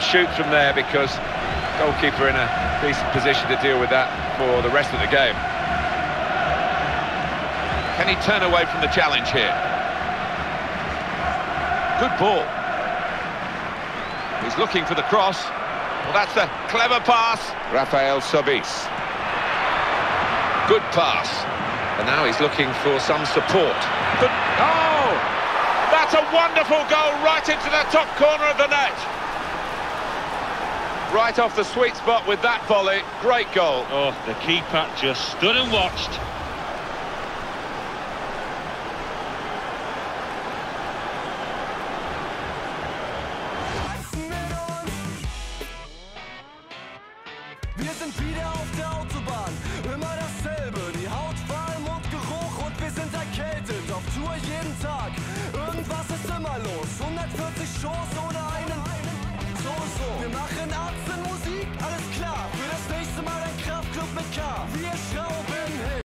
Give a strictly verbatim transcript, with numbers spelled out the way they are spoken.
shoot from there, because goalkeeper in a decent position to deal with that for the rest of the game. Can he turn away from the challenge here? Good ball. He's looking for the cross. Well, that's a clever pass. Rafael Sobis. Good pass. And now he's looking for some support. Good. Oh! That's a wonderful goal right into the top corner of the net. Right off the sweet spot with that volley. Great goal. Oh, the keeper just stood and watched. Wir sind wieder auf der Autobahn, immer dasselbe, die Haut warm, Mundgeruch und wir sind erkältet, auf Tour jeden Tag, irgendwas ist immer los, hundertvierzig Shows ohne einen, so, so, wir machen Arzt in Musik, alles klar, für das nächste Mal ein Kraftclub mit K, wir schrauben hin.